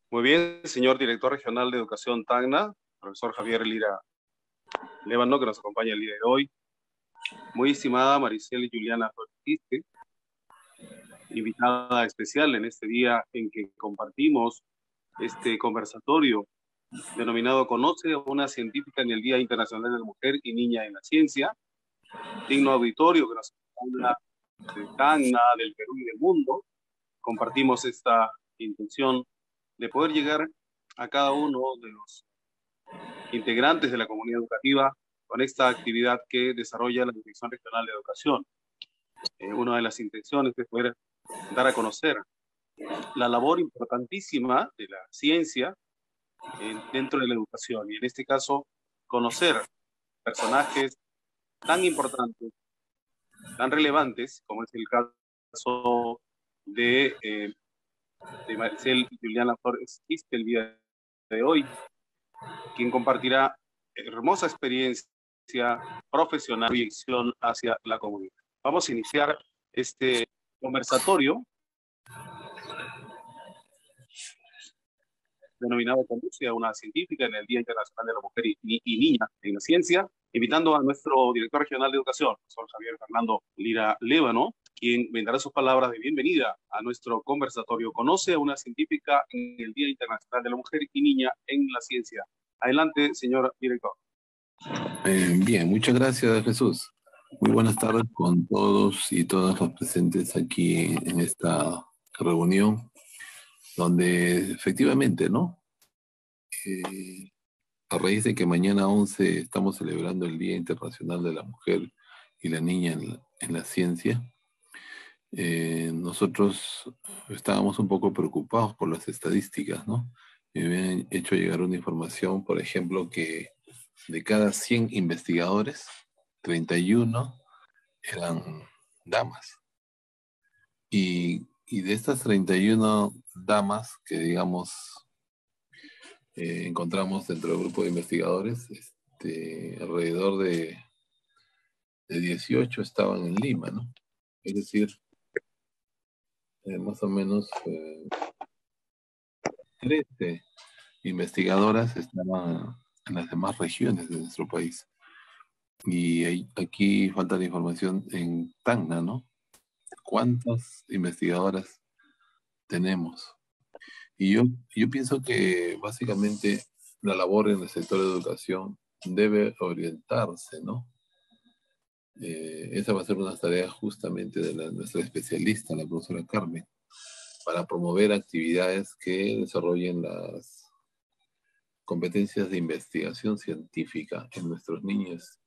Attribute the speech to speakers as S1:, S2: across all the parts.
S1: Muy bien, señor director regional de Educación Tacna, profesor Javier Lira Lévano, que nos acompaña el día de hoy. Muy estimada Maricel Juliana Flores, invitada especial en este día en que compartimos este conversatorio denominado Conoce a una científica en el Día Internacional de la Mujer y Niña en la Ciencia. Digno auditorio que nos acompaña de Tacna, del Perú y del mundo. Compartimos esta intención de poder llegar a cada uno de los integrantes de la comunidad educativa con esta actividad que desarrolla la Dirección Regional de Educación. Una de las intenciones es poder dar a conocer la labor importantísima de la ciencia dentro de la educación y en este caso conocer personajes tan importantes, tan relevantes como es el caso de Maricel Juliana Flores Quispe el día de hoy, quien compartirá hermosa experiencia profesional y proyección hacia la comunidad. Vamos a iniciar este conversatorio denominado Conduce a una científica en el Día Internacional de la Mujer y Niña en la Ciencia, invitando a nuestro director regional de educación, profesor Javier Fernando Lira Lévano, quien brindará sus palabras de bienvenida a nuestro conversatorio Conoce a una científica en el Día Internacional de la Mujer y Niña en la Ciencia. Adelante, señor director.
S2: Bien, muchas gracias, Jesús. Muy buenas tardes con todos y todas los presentes aquí en esta reunión, donde efectivamente, ¿no? A raíz de que mañana 11 estamos celebrando el Día Internacional de la Mujer y la Niña en la Ciencia, nosotros estábamos un poco preocupados por las estadísticas, ¿no? Me habían hecho llegar una información, por ejemplo, que de cada 100 investigadores, 31 eran damas. Y de estas 31 damas que, digamos, encontramos dentro del grupo de investigadores, alrededor de 18 estaban en Lima, ¿no? Es decir, más o menos 13 investigadoras estaban en las demás regiones de nuestro país. Y aquí falta la información en Tacna, ¿no? ¿Cuántas investigadoras tenemos? Y yo pienso que básicamente la labor en el sector de educación debe orientarse, ¿no? Esa va a ser una tarea justamente de nuestra especialista, la profesora Carmen, para promover actividades que desarrollen las competencias de investigación científica en nuestros niños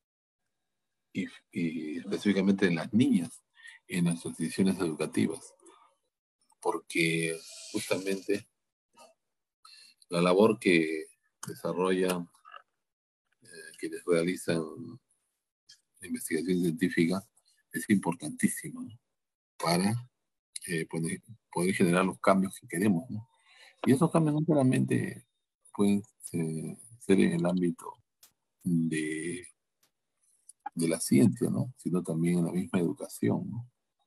S2: y específicamente en las niñas en las instituciones educativas, porque justamente la labor que desarrollan, quienes realizan investigación científica, es importantísima, ¿no? Para poder generar los cambios que queremos, ¿no? Y esos cambios no solamente pueden ser en el ámbito de, de la ciencia, ¿no? Sino también en la misma educación, ¿no?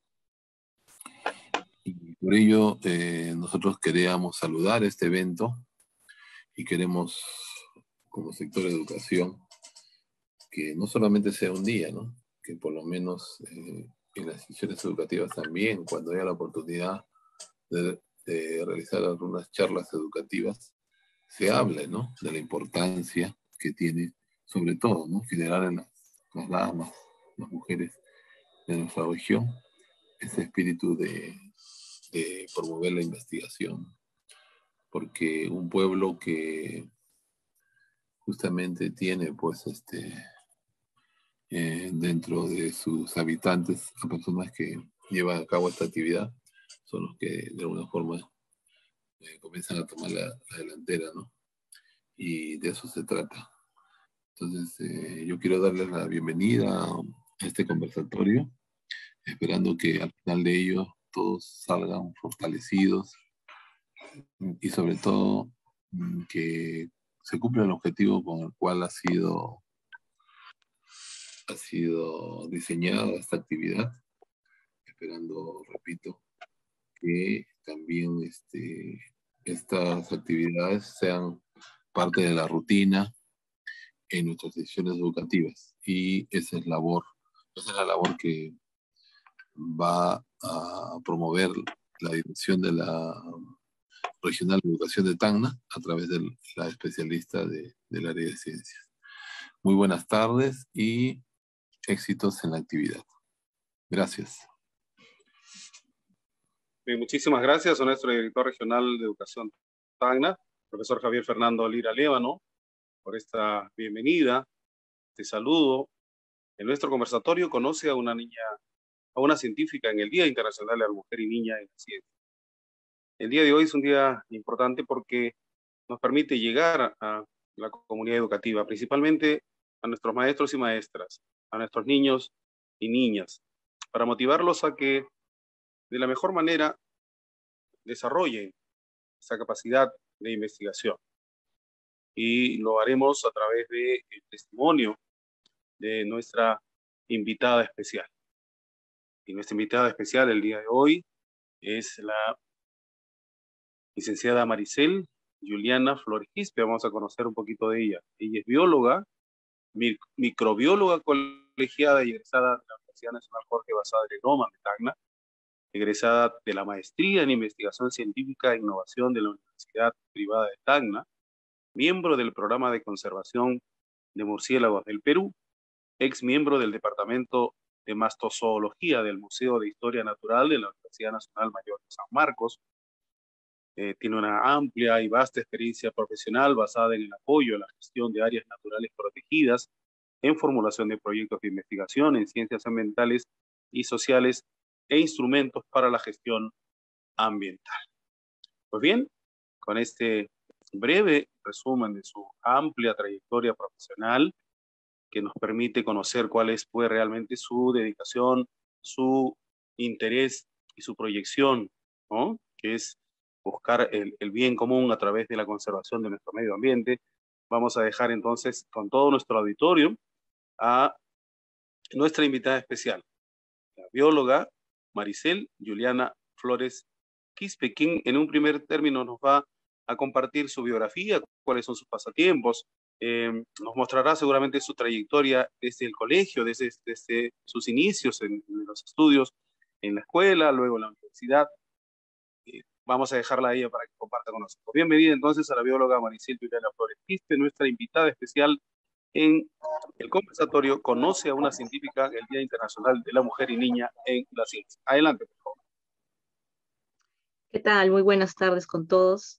S2: Y por ello nosotros queríamos saludar este evento y queremos, como sector de educación, que no solamente sea un día, ¿no? Que por lo menos en las instituciones educativas también, cuando haya la oportunidad de realizar algunas charlas educativas, se hable, ¿no? De la importancia que tiene, sobre todo, ¿no? Generar en las damas, las mujeres de nuestra región, ese espíritu de promover la investigación. Porque un pueblo que justamente tiene, pues, dentro de sus habitantes, a personas que llevan a cabo esta actividad, son los que de alguna forma comienzan a tomar la delantera, ¿no? Y de eso se trata. Entonces, yo quiero darles la bienvenida a este conversatorio, esperando que al final de ello todos salgan fortalecidos y sobre todo que se cumpla el objetivo con el cual ha sido diseñada esta actividad, esperando, repito, que también estas actividades sean parte de la rutina en nuestras sesiones educativas. Y esa es la labor que va a promover la dirección de la Regional de Educación de Tacna a través de la especialista del área de ciencias. Muy buenas tardes y éxitos en la actividad. Gracias.
S1: Bien, muchísimas gracias a nuestro director regional de Educación Tacna, profesor Javier Fernando Lira Lévano, por esta bienvenida, este saludo. En nuestro conversatorio conoce a una científica en el Día Internacional de la Mujer y Niña en la Ciencia. El día de hoy es un día importante porque nos permite llegar a la comunidad educativa, principalmente a nuestros maestros y maestras, a nuestros niños y niñas, para motivarlos a que de la mejor manera desarrollen esa capacidad de investigación. Y lo haremos a través del testimonio de nuestra invitada especial. Y nuestra invitada especial el día de hoy es la licenciada Maricel Juliana Flores Quispe. Vamos a conocer un poquito de ella. Ella es bióloga, microbióloga colegiada y egresada de la Universidad Nacional Jorge Basadre de Loma de Tacna, egresada de la maestría en investigación científica e innovación de la Universidad Privada de Tacna, miembro del programa de conservación de murciélagos del Perú, ex miembro del Departamento de Mastozoología del Museo de Historia Natural de la Universidad Nacional Mayor de San Marcos. Tiene una amplia y vasta experiencia profesional basada en el apoyo a la gestión de áreas naturales protegidas, en formulación de proyectos de investigación en ciencias ambientales y sociales e instrumentos para la gestión ambiental. Pues bien, con este breve resumen de su amplia trayectoria profesional, que nos permite conocer cuál fue realmente su dedicación, su interés y su proyección, ¿no? Que es buscar el bien común a través de la conservación de nuestro medio ambiente. Vamos a dejar entonces con todo nuestro auditorio a nuestra invitada especial, la bióloga Maricel Juliana Flores Quispe, quien en un primer término nos va a compartir su biografía, cuáles son sus pasatiempos, nos mostrará seguramente su trayectoria desde el colegio, desde sus inicios en los estudios en la escuela, luego en la universidad. Vamos a dejarla a ella para que comparta con nosotros. Bienvenida entonces a la bióloga Maricel Juliana Flores Quispe, nuestra invitada especial en el conversatorio Conoce a una científica el Día Internacional de la Mujer y Niña en la Ciencia. Adelante, por favor.
S3: ¿Qué tal? Muy buenas tardes con todos.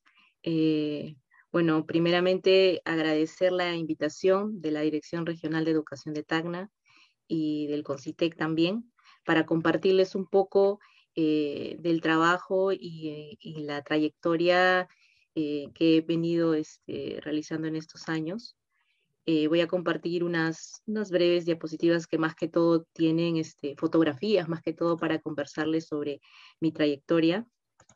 S3: Bueno, primeramente agradecer la invitación de la Dirección Regional de Educación de Tacna y del CONCITEC también, para compartirles un poco del trabajo y la trayectoria que he venido realizando en estos años. Voy a compartir unas breves diapositivas que más que todo tienen fotografías, más que todo para conversarles sobre mi trayectoria.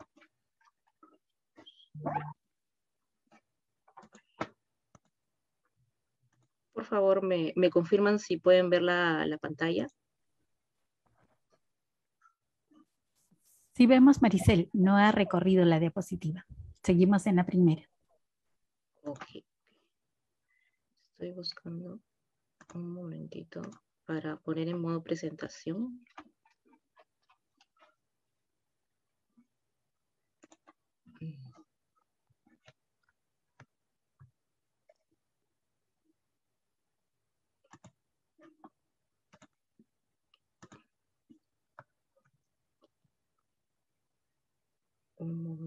S3: Por favor, me confirman si pueden ver la pantalla.
S4: Sí vemos, Maricel, no ha recorrido la diapositiva. Seguimos en la primera.
S3: Ok. Estoy buscando un momentito para poner en modo presentación. Un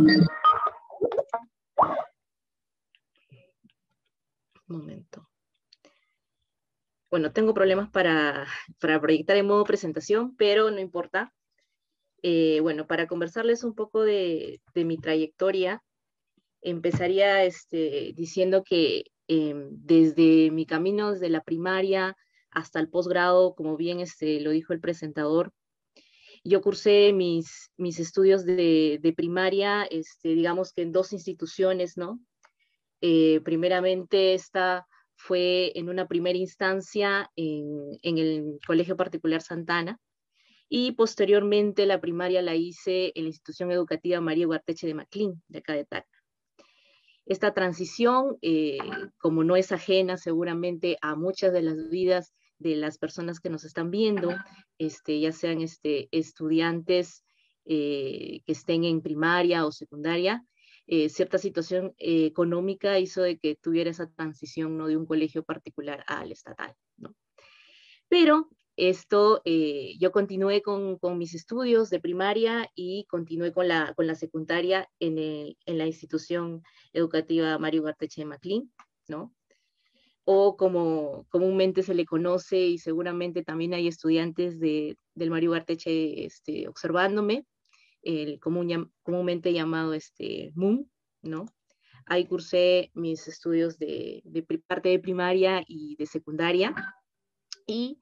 S3: momento. Bueno, tengo problemas para proyectar en modo presentación, pero no importa. Bueno, para conversarles un poco de mi trayectoria, empezaría diciendo que desde mi camino, desde la primaria hasta el posgrado, como bien lo dijo el presentador, yo cursé mis estudios de primaria, digamos que en dos instituciones, ¿no? Primeramente, esta fue en una primera instancia en el Colegio Particular Santana, Y posteriormente la primaria la hice en la institución educativa María Ugarteche de Maclín, de acá de Tacna. Esta transición, como no es ajena seguramente a muchas de las vidas de las personas que nos están viendo, ya sean estudiantes que estén en primaria o secundaria, cierta situación económica hizo de que tuviera esa transición, ¿no?, de un colegio particular al estatal, ¿no? Pero yo continué con mis estudios de primaria y continué con la secundaria en la institución educativa Mario Ugarteche de Maclín, ¿no? O como comúnmente se le conoce, y seguramente también hay estudiantes del Mario Ugarteche observándome, el comúnmente llamado MUN, ¿no? Ahí cursé mis estudios de parte de primaria y de secundaria, y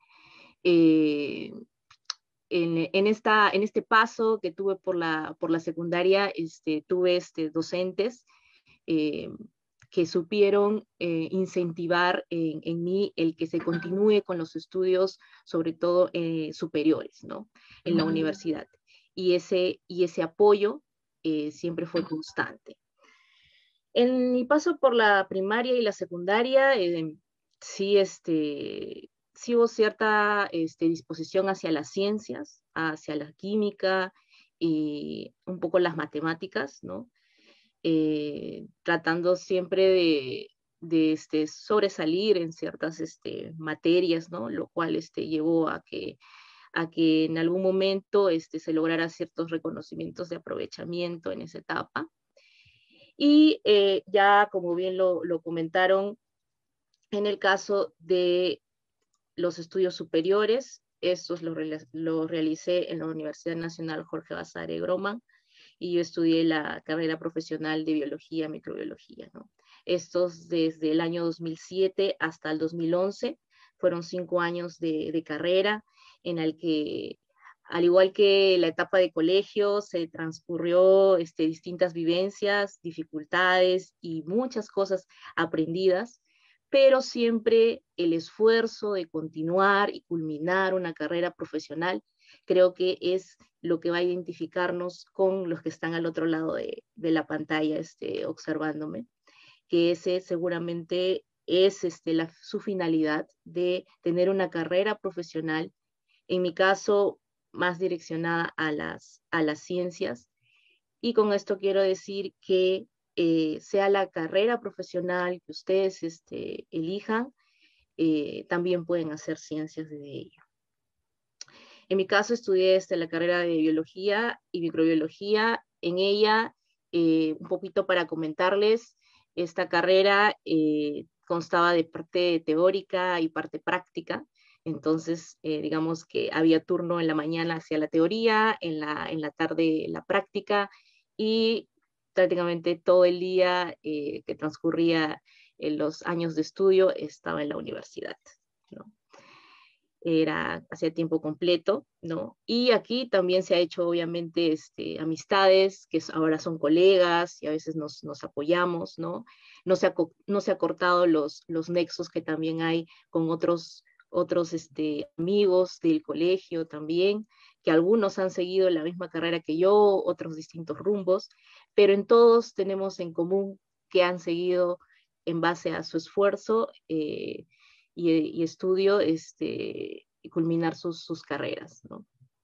S3: en este paso que tuve por la secundaria, tuve docentes que supieron incentivar en mí el que se continúe con los estudios, sobre todo superiores, ¿no?, en la universidad. Y ese apoyo siempre fue constante. En mi paso por la primaria y la secundaria, sí, sí hubo cierta disposición hacia las ciencias, hacia la química y un poco las matemáticas, ¿no? Tratando siempre de sobresalir en ciertas materias, ¿no? Lo cual llevó a que en algún momento se lograra ciertos reconocimientos de aprovechamiento en esa etapa. Y ya, como bien lo comentaron, en el caso de los estudios superiores, estos los realicé en la Universidad Nacional Jorge Basadre Groman, y yo estudié la carrera profesional de biología, microbiología, ¿no? Estos desde el año 2007 hasta el 2011, fueron 5 años de carrera en el que, al igual que la etapa de colegio, se transcurrió distintas vivencias, dificultades y muchas cosas aprendidas, pero siempre el esfuerzo de continuar y culminar una carrera profesional creo que es lo que va a identificarnos con los que están al otro lado de la pantalla observándome, que ese seguramente es su finalidad de tener una carrera profesional, en mi caso más direccionada a las ciencias, y con esto quiero decir que sea la carrera profesional que ustedes elijan, también pueden hacer ciencias de ello. En mi caso estudié la carrera de biología y microbiología. En ella, un poquito para comentarles, esta carrera constaba de parte teórica y parte práctica. Entonces, digamos que había turno en la mañana hacia la teoría, en la tarde la práctica, y prácticamente todo el día que transcurría en los años de estudio estaba en la universidad, ¿no? Hacía tiempo completo, ¿no? Y aquí también se ha hecho, obviamente, amistades, que ahora son colegas, y a veces nos apoyamos, ¿no? No se ha cortado los nexos que también hay con otros amigos del colegio también, que algunos han seguido la misma carrera que yo, otros distintos rumbos, pero en todos tenemos en común que han seguido en base a su esfuerzo y estudio, y culminar sus carreras, ¿no?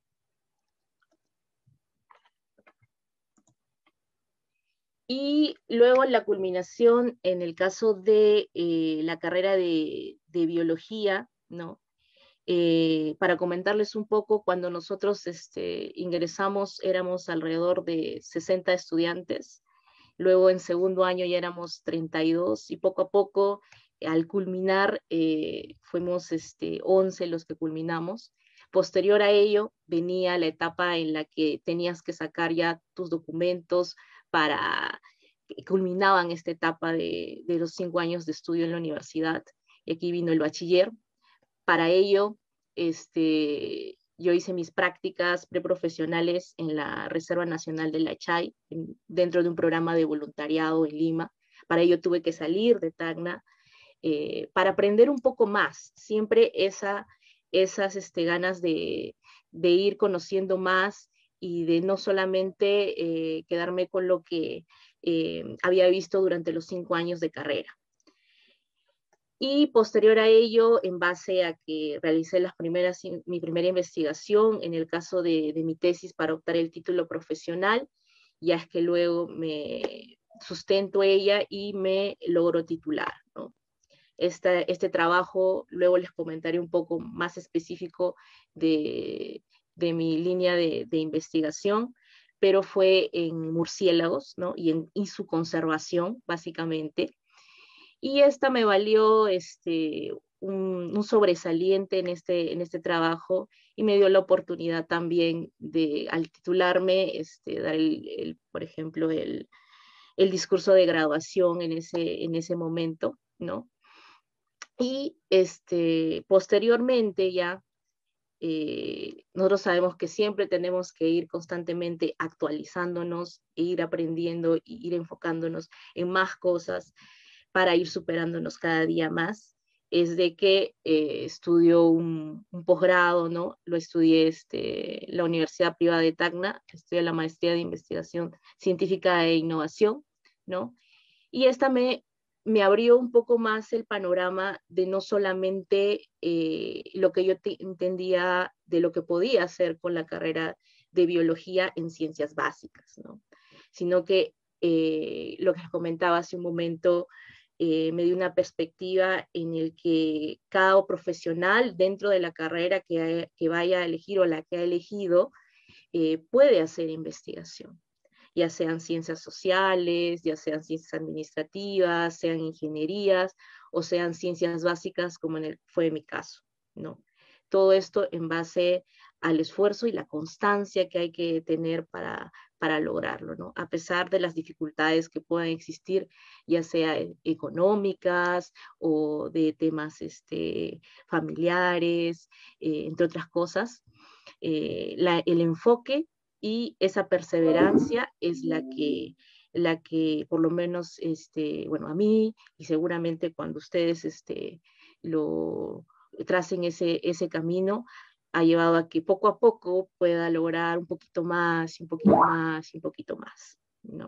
S3: Y luego la culminación, en el caso de la carrera de biología, ¿no? Para comentarles un poco, cuando nosotros ingresamos éramos alrededor de 60 estudiantes, luego en segundo año ya éramos 32, y poco a poco, al culminar, fuimos 11 los que culminamos. Posterior a ello venía la etapa en la que tenías que sacar ya tus documentos para que culminaban esta etapa de los 5 años de estudio en la universidad, y aquí vino el bachiller. Para ello, yo hice mis prácticas preprofesionales en la Reserva Nacional de La Chay, dentro de un programa de voluntariado en Lima. Para ello tuve que salir de Tacna para aprender un poco más. Siempre esa esas ganas de ir conociendo más y de no solamente quedarme con lo que había visto durante los 5 años de carrera. Y posterior a ello, en base a que realicé mi primera investigación en el caso de mi tesis para optar el título profesional, ya es que luego me sustento ella y me logro titular, ¿no? Este trabajo, luego les comentaré un poco más específico de mi línea de investigación, pero fue en murciélagos, ¿no? Y su conservación, básicamente. Y esta me valió un sobresaliente en este trabajo y me dio la oportunidad también de, al titularme, dar por ejemplo, el discurso de graduación en ese momento, ¿no? Y posteriormente ya, nosotros sabemos que siempre tenemos que ir constantemente actualizándonos, e ir aprendiendo y ir enfocándonos en más cosas para ir superándonos cada día más. Es de que estudio un posgrado, ¿no? Lo estudié en la Universidad Privada de Tacna, estudié la maestría de investigación científica e innovación, ¿no? Y esta me abrió un poco más el panorama de no solamente lo que yo entendía de lo que podía hacer con la carrera de biología en ciencias básicas, ¿no? Sino que lo que les comentaba hace un momento, me dio una perspectiva en el que cada profesional dentro de la carrera que vaya a elegir o la que ha elegido puede hacer investigación, ya sean ciencias sociales, ya sean ciencias administrativas, sean ingenierías o sean ciencias básicas como fue mi caso, ¿no? Todo esto en base al esfuerzo y la constancia que hay que tener para lograrlo, ¿no? A pesar de las dificultades que puedan existir, ya sea económicas o de temas familiares, entre otras cosas, el enfoque y esa perseverancia es la que por lo menos, bueno, a mí y seguramente cuando ustedes lo tracen ese camino, ha llevado a que poco a poco pueda lograr un poquito más, un poquito más, un poquito más, ¿no?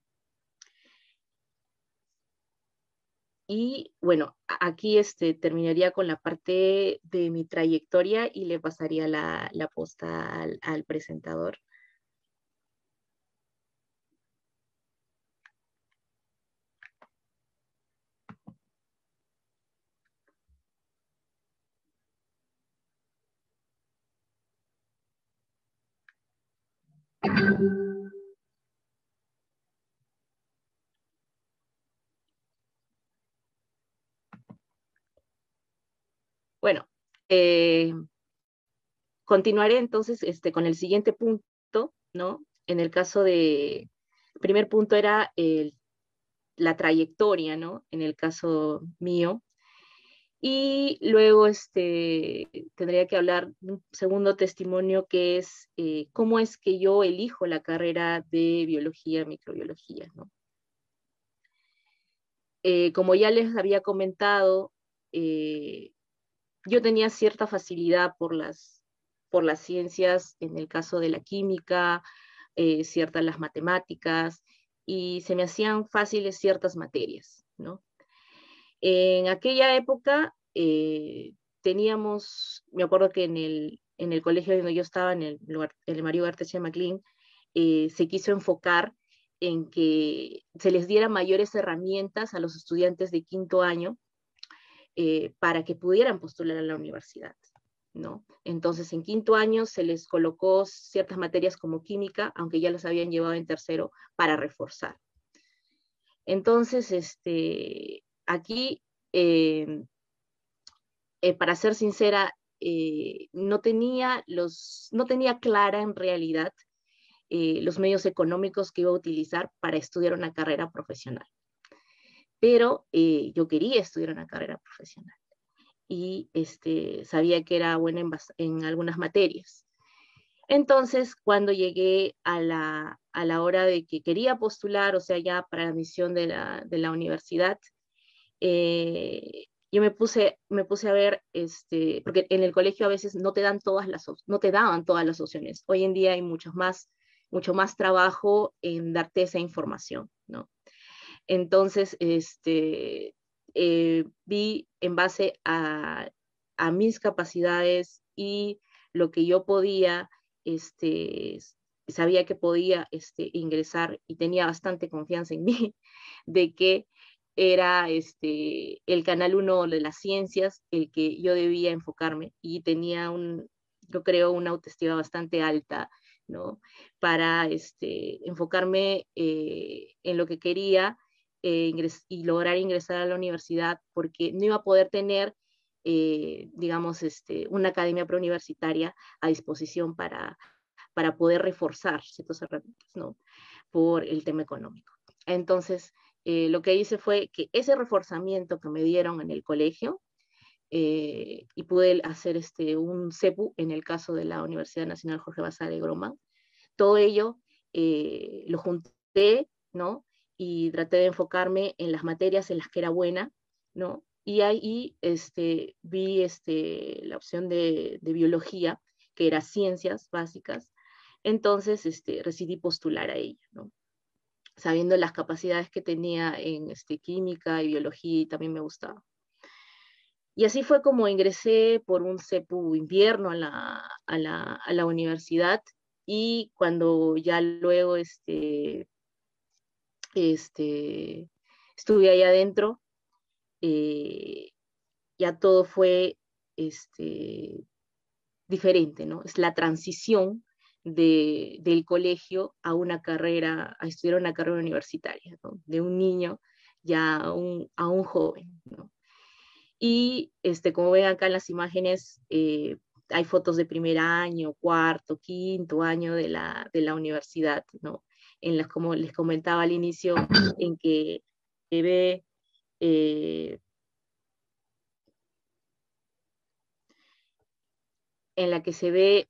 S3: Y bueno, aquí terminaría con la parte de mi trayectoria y le pasaría la posta al presentador. Bueno, continuaré entonces con el siguiente punto, ¿no? En el caso el primer punto era la trayectoria, ¿no? En el caso mío. Y luego tendría que hablar de un segundo testimonio que es cómo es que yo elijo la carrera de biología, microbiología, ¿no? Como ya les había comentado, yo tenía cierta facilidad por las ciencias, en el caso de la química, ciertas las matemáticas, y se me hacían fáciles ciertas materias, ¿no? En aquella época me acuerdo que en el colegio donde yo estaba, en el Mario Gartesia MacLean, se quiso enfocar en que se les diera mayores herramientas a los estudiantes de 5º año para que pudieran postular a la universidad, ¿no? Entonces, en 5º año se les colocó ciertas materias como química, aunque ya las habían llevado en 3º, para reforzar. Entonces, aquí, para ser sincera, no tenía clara en realidad los medios económicos que iba a utilizar para estudiar una carrera profesional. Pero yo quería estudiar una carrera profesional y sabía que era buena en algunas materias. Entonces, cuando llegué a la hora de que quería postular, o sea, ya para la admisión de la universidad, yo me puse a ver, porque en el colegio a veces no te dan no te daban todas las opciones. Hoy en día hay mucho más trabajo en darte esa información, ¿no? Entonces, vi en base a mis capacidades y lo que yo podía, sabía que podía ingresar y tenía bastante confianza en mí, de que era el Canal 1 de las ciencias el que yo debía enfocarme y tenía yo creo, una autoestima bastante alta, ¿no? Para enfocarme en lo que quería y lograr ingresar a la universidad, porque no iba a poder tener, digamos, una academia preuniversitaria a disposición para poder reforzar ciertas herramientas, ¿no? Por el tema económico. Entonces, lo que hice fue que ese reforzamiento que me dieron en el colegio, y pude hacer un CEPU en el caso de la Universidad Nacional Jorge Basadre de Groma, todo ello lo junté, ¿no? Y traté de enfocarme en las materias en las que era buena, ¿no? Y ahí vi la opción de biología, que era ciencias básicas. Entonces decidí postular a ella, ¿no? Sabiendo las capacidades que tenía en química y biología, y también me gustaba. Y así fue como ingresé por un CEPU invierno a la universidad, y cuando ya luego estuve ahí adentro, eh, ya todo fue diferente, ¿no? Es la transición del colegio a una carrera, a estudiar una carrera universitaria, ¿no? De un niño ya a un joven, ¿no? Y como ven acá en las imágenes, hay fotos de primer año, cuarto, quinto año de la universidad, ¿no? En las, como les comentaba al inicio, en que se ve en la que se ve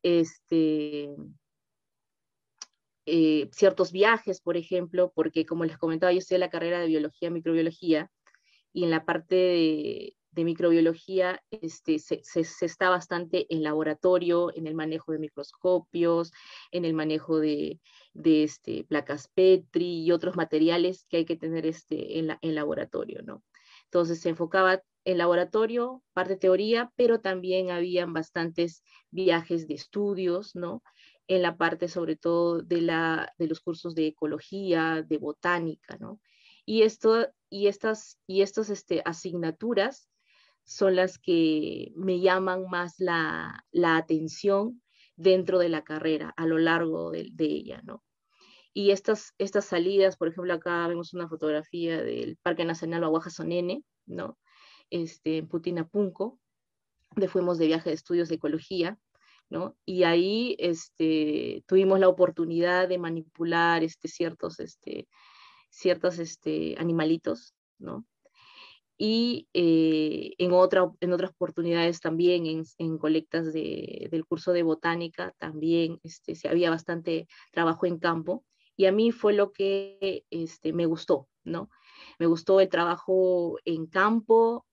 S3: ciertos viajes, por ejemplo, porque como les comentaba, yo estudié la carrera de biología, microbiología, y en la parte de microbiología se está bastante en laboratorio, en el manejo de microscopios, en el manejo de placas Petri y otros materiales que hay que tener en laboratorio, ¿no? Entonces se enfocaba en laboratorio, parte teoría, pero también habían bastantes viajes de estudios, ¿no? En la parte sobre todo de los cursos de ecología, de botánica, ¿no? Y estas asignaturas son las que me llaman más la atención dentro de la carrera, a lo largo de ella, ¿no? Y estas salidas, por ejemplo, acá vemos una fotografía del Parque Nacional Guaguajasonene, ¿no? En Putinapunco, donde fuimos de viaje de estudios de ecología, ¿no? Y ahí tuvimos la oportunidad de manipular ciertos animalitos, ¿no? Y en otras oportunidades también, en colectas del curso de botánica, también había bastante trabajo en campo, y a mí fue lo que me gustó, ¿no? Me gustó el trabajo en campo,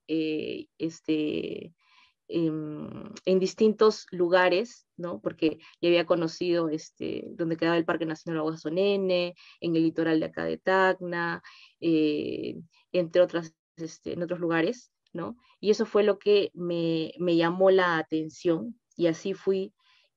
S3: en distintos lugares, ¿no? Porque ya había conocido donde quedaba el Parque Nacional Guaguasonene, en el litoral de acá de Tacna, eh, entre otras, en otros lugares, ¿no? Y eso fue lo que me llamó la atención, y así fui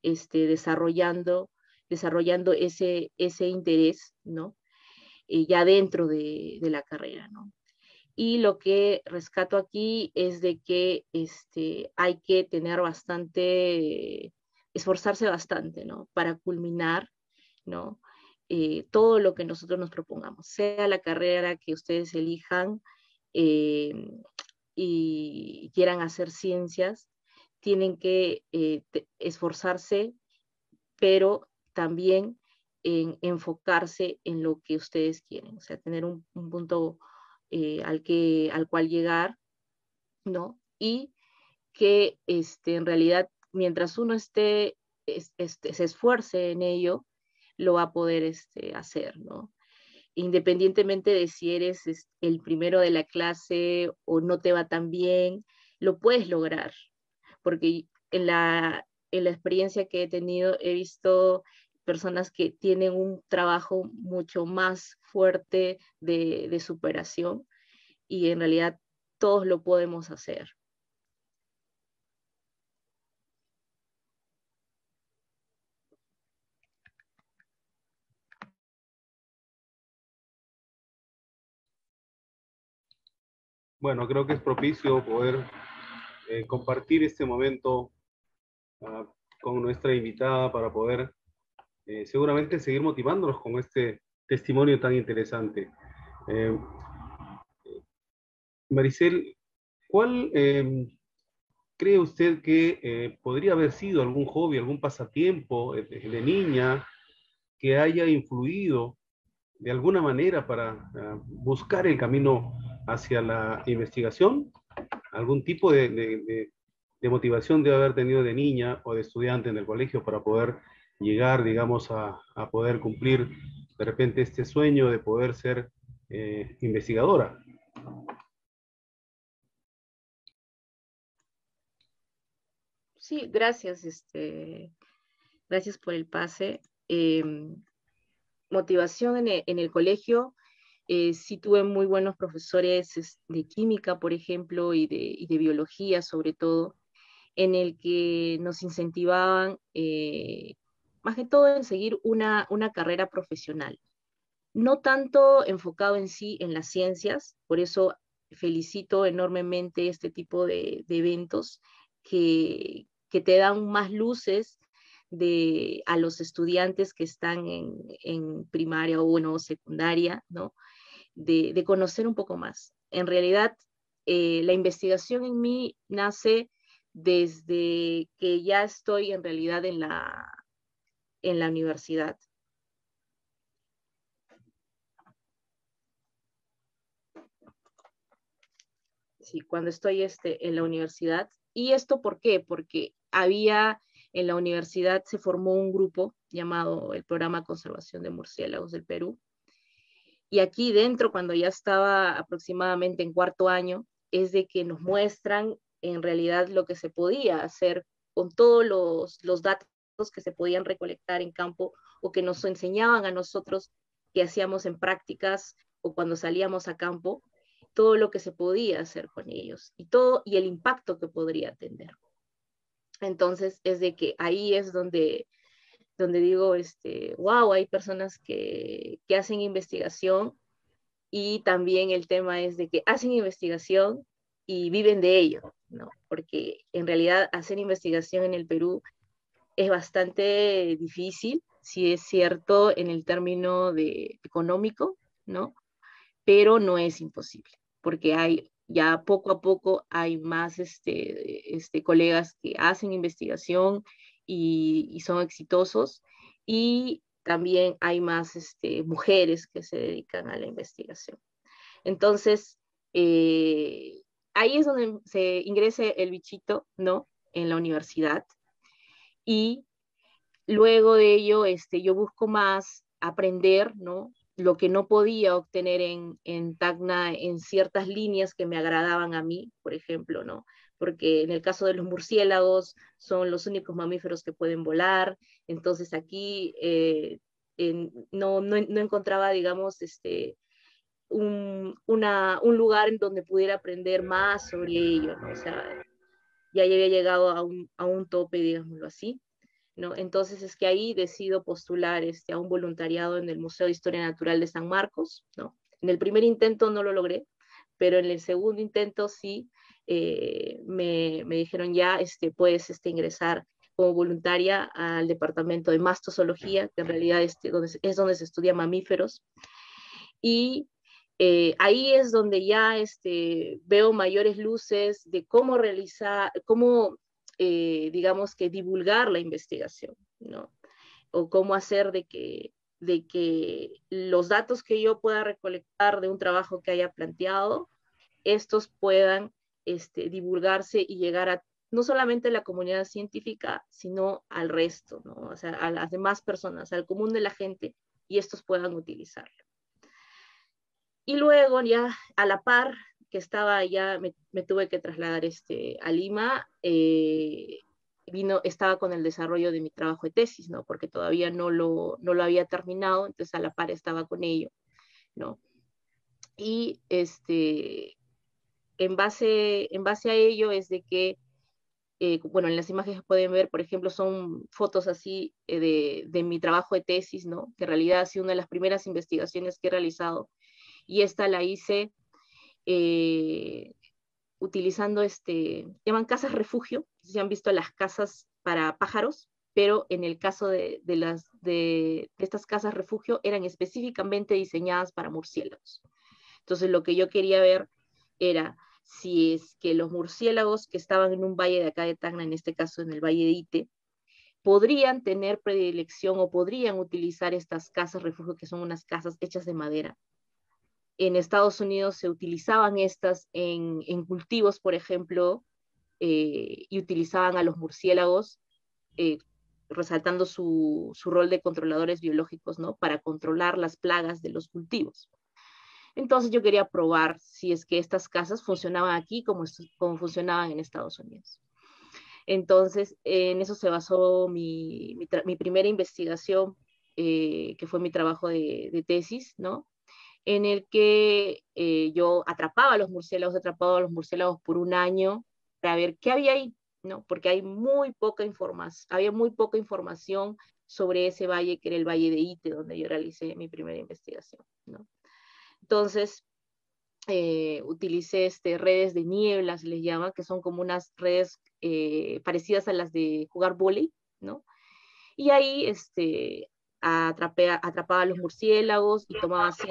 S3: desarrollando ese interés, ¿no? Ya dentro de la carrera, ¿no? Y lo que rescato aquí es de que hay que tener esforzarse bastante, ¿no? Para culminar, ¿no? Todo lo que nosotros nos propongamos, sea la carrera que ustedes elijan eh, y quieran hacer ciencias, tienen que esforzarse, pero también en enfocarse en lo que ustedes quieren, o sea, tener un punto al cual llegar, ¿no? Y que en realidad, mientras uno se esfuerce en ello, lo va a poder hacer, ¿no? independientemente de si eres el primero de la clase o no te va tan bien, lo puedes lograr, porque en la experiencia que he tenido he visto personas que tienen un trabajo mucho más fuerte de superación y en realidad todos lo podemos hacer.
S1: Bueno, creo que es propicio poder compartir este momento con nuestra invitada para poder seguramente seguir motivándonos con este testimonio tan interesante. Maricel, ¿cuál cree usted que podría haber sido algún hobby, algún pasatiempo de niña que haya influido de alguna manera para buscar el camino hacia la investigación? ¿Algún tipo de motivación debe haber tenido de niña o de estudiante en el colegio para poder llegar, digamos, a poder cumplir de repente este sueño de poder ser investigadora?
S3: Sí, gracias, gracias por el pase. Motivación en el colegio, sí tuve muy buenos profesores de química, por ejemplo, y de biología sobre todo, en el que nos incentivaban más que todo en seguir una carrera profesional. No tanto enfocado en sí en las ciencias, por eso felicito enormemente este tipo de eventos que te dan más luces a los estudiantes que están en primaria o bueno, secundaria, ¿no? De conocer un poco más. En realidad, la investigación en mí nace desde que ya estoy en realidad en la universidad. Sí, cuando estoy en la universidad. ¿Y esto por qué? Porque en la universidad se formó un grupo llamado el Programa Conservación de Murciélagos del Perú. Y aquí dentro, cuando ya estaba aproximadamente en cuarto año, es de que nos muestran en realidad lo que se podía hacer con todos los datos que se podían recolectar en campo o que nos enseñaban a nosotros que hacíamos en prácticas o cuando salíamos a campo, todo lo que se podía hacer con ellos y el impacto que podría tener. Entonces es de que ahí es donde digo, wow, hay personas que hacen investigación y también el tema es de que hacen investigación y viven de ello, ¿no? Porque en realidad hacer investigación en el Perú es bastante difícil, si es cierto en el término económico, ¿no? Pero no es imposible, porque ya poco a poco hay más colegas que hacen investigación y son exitosos, y también hay más mujeres que se dedican a la investigación. Entonces, ahí es donde se ingresa el bichito, ¿no? En la universidad. Y luego de ello, yo busco más aprender, ¿no? Lo que no podía obtener en Tacna en ciertas líneas que me agradaban a mí, por ejemplo, ¿no? Porque en el caso de los murciélagos son los únicos mamíferos que pueden volar, entonces aquí no encontraba, digamos, un lugar en donde pudiera aprender más sobre ello, ¿no? O sea, ya había llegado a un tope, digámoslo así, ¿no? Entonces es que ahí decido postular a un voluntariado en el Museo de Historia Natural de San Marcos, ¿no? En el primer intento no lo logré, pero en el segundo intento sí me dijeron ya, puedes ingresar como voluntaria al departamento de mastozoología, que en realidad es donde se estudia mamíferos, y ahí es donde ya veo mayores luces de cómo realizar, digamos que divulgar la investigación, ¿no? O cómo hacer de que los datos que yo pueda recolectar de un trabajo que haya planteado, estos puedan divulgarse y llegar a no solamente a la comunidad científica, sino al resto, ¿no? O sea, a las demás personas, al común de la gente, y estos puedan utilizarlo. Y luego ya a la par que estaba, ya me tuve que trasladar a Lima, estaba con el desarrollo de mi trabajo de tesis, ¿no? Porque todavía no lo había terminado, entonces a la par estaba con ello, ¿no? Y en base a ello es de que, bueno, en las imágenes que pueden ver, por ejemplo, son fotos así de mi trabajo de tesis, ¿no? Que en realidad ha sido una de las primeras investigaciones que he realizado, y esta la hice eh, utilizando, llaman casas refugio, si han visto las casas para pájaros, pero en el caso de estas casas refugio eran específicamente diseñadas para murciélagos. Entonces lo que yo quería ver era si es que los murciélagos que estaban en un valle de acá de Tacna, en este caso en el valle de Ite, podrían tener predilección o podrían utilizar estas casas refugio, que son unas casas hechas de madera. En Estados Unidos se utilizaban estas en cultivos, por ejemplo, y utilizaban a los murciélagos, eh, resaltando su rol de controladores biológicos, ¿no? Para controlar las plagas de los cultivos. Entonces yo quería probar si es que estas casas funcionaban aquí como funcionaban en Estados Unidos. Entonces, en eso se basó mi primera investigación, que fue mi trabajo de tesis, ¿no? En el que yo atrapaba a los murciélagos por un año para ver qué había ahí, ¿no? Porque hay había muy poca información sobre ese valle, que era el Valle de Ite, donde yo realicé mi primera investigación, ¿no? Entonces, utilicé redes de niebla, se les llama, que son como unas redes parecidas a las de jugar vóley, ¿no? Y ahí atrapaba a los murciélagos y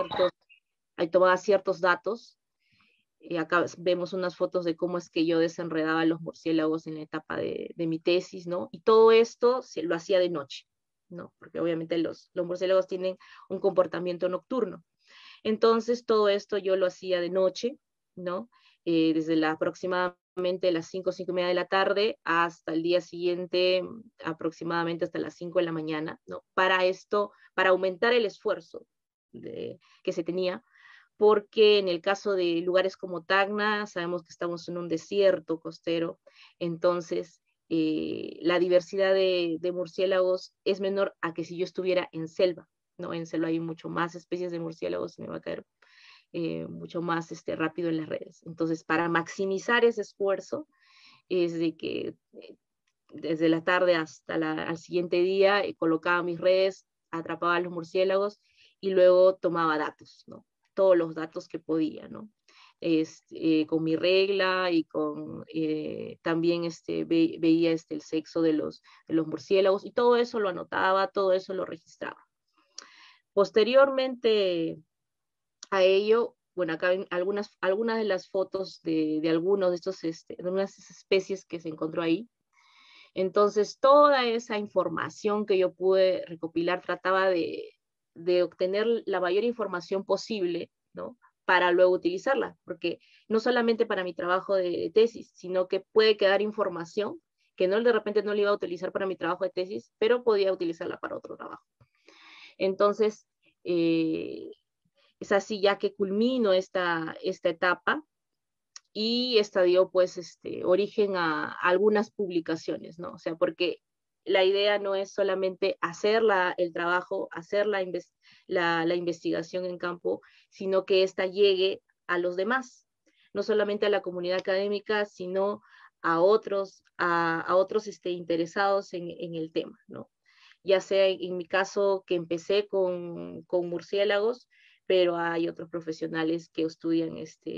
S3: tomaba ciertos datos. Acá vemos unas fotos de cómo es que yo desenredaba los murciélagos en la etapa de mi tesis, ¿no? Y todo esto lo hacía de noche, ¿no? Porque obviamente los murciélagos tienen un comportamiento nocturno. Entonces, todo esto yo lo hacía de noche, ¿no? Desde aproximadamente las 5:30 de la tarde hasta el día siguiente, aproximadamente hasta las 5 de la mañana, ¿no? Para aumentar el esfuerzo que se tenía, porque en el caso de lugares como Tacna, sabemos que estamos en un desierto costero, entonces la diversidad de murciélagos es menor a que si yo estuviera en selva, ¿no? En selva hay mucho más especies de murciélagos y me va a caer mucho más rápido en las redes. Entonces, para maximizar ese esfuerzo, es de que desde la tarde hasta al siguiente día colocaba mis redes, atrapaba a los murciélagos y luego tomaba datos, ¿no? Todos los datos que podía, ¿no? Con mi regla y también veía el sexo de los murciélagos, y todo eso lo anotaba, todo eso lo registraba. Posteriormente a ello, bueno, acá ven algunas de las fotos de algunos de estos, de unas especies que se encontró ahí. Entonces, toda esa información que yo pude recopilar trataba de obtener la mayor información posible, ¿no? Para luego utilizarla, porque no solamente para mi trabajo de tesis, sino que puede quedar información que de repente no la iba a utilizar para mi trabajo de tesis, pero podía utilizarla para otro trabajo. Entonces, es así ya que culmino esta etapa, y esta dio pues origen a algunas publicaciones, ¿no? O sea, porque la idea no es solamente hacer el trabajo, hacer la investigación en campo, sino que ésta llegue a los demás, no solamente a la comunidad académica, sino a otros interesados en el tema, ¿no? Ya sea en mi caso que empecé con murciélagos, pero hay otros profesionales que estudian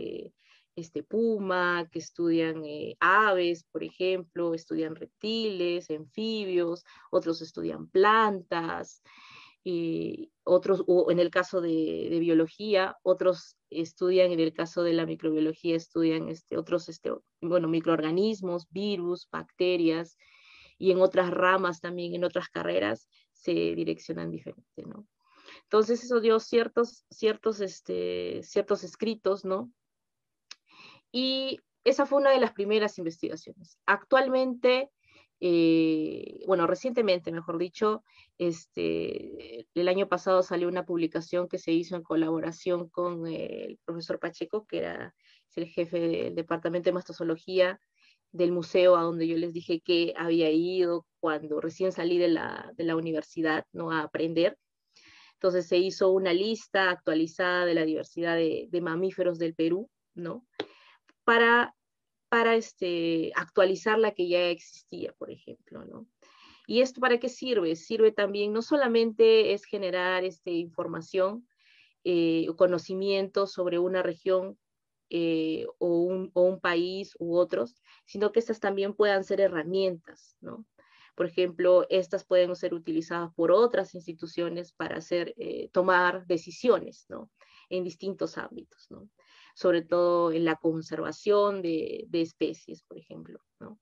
S3: puma, que estudian aves, por ejemplo, estudian reptiles, anfibios, otros estudian plantas, otros, o en el caso de biología, otros estudian, en el caso de la microbiología, estudian otros microorganismos, virus, bacterias, y en otras ramas también, en otras carreras, se direccionan diferente, ¿no? Entonces eso dio ciertos escritos, ¿no? Y esa fue una de las primeras investigaciones. Actualmente bueno, recientemente, mejor dicho, el año pasado salió una publicación que se hizo en colaboración con el profesor Pacheco, que es el jefe del departamento de mastozoología del museo, a donde yo les dije que había ido cuando recién salí de la universidad, ¿no? A aprender. Entonces se hizo una lista actualizada de la diversidad de mamíferos del Perú, ¿no? Para actualizar la que ya existía, por ejemplo, ¿no? ¿Y esto para qué sirve? Sirve también, no solamente es generar información o conocimiento sobre una región o un país u otros, sino que estas también puedan ser herramientas, ¿no? Por ejemplo, estas pueden ser utilizadas por otras instituciones para tomar decisiones, ¿no? En distintos ámbitos, ¿no? Sobre todo en la conservación de especies, por ejemplo, ¿no?